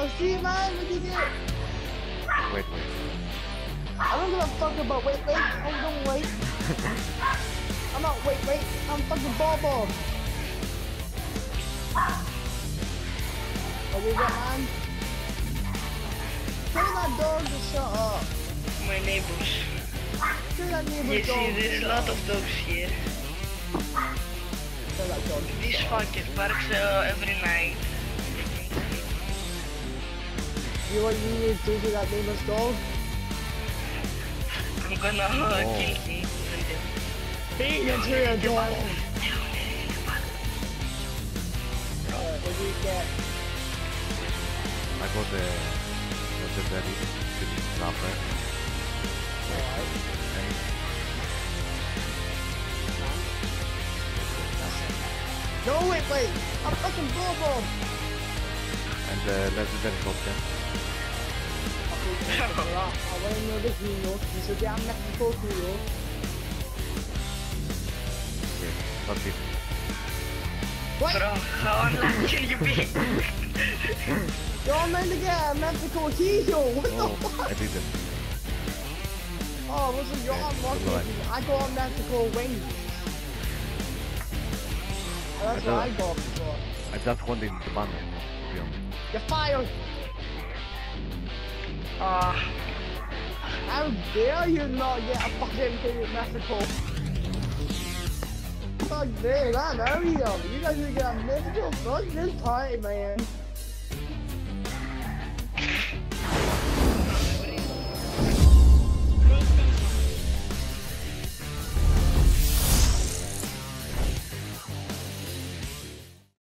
see, man, what you get? Wait. I don't give a fuck about wait. Oh, don't wait. I'm not wait. I'm fucking ball. What you got, man? Tell that dog to shut up. My neighbors. Tell that neighbor You dog. see, there's a lot of dogs here. Tell that dog. This fucker barks every night. You want me to do to that neighbor's dog? I'm gonna kill him. Beat you to your dog. What do you get? I got the belly to stop it. Alright. No, wait. I'm fucking Bobo. And the legendary shotgun. I want to know the hero. He's a damn Mexico hero. Okay, not it. What? Bro, how unlucky can you be? You're meant to get a Mexico hero. What the fuck? I didn't. Oh, was it your unlucky? I got a Mexico wings. That's what I got before. I just wanted the banner, to be honest. You're fired. How dare you not get a fucking favorite Mexico? Fuck this, I'm out of here. You guys are gonna get a Mexico. Fuck this party, man.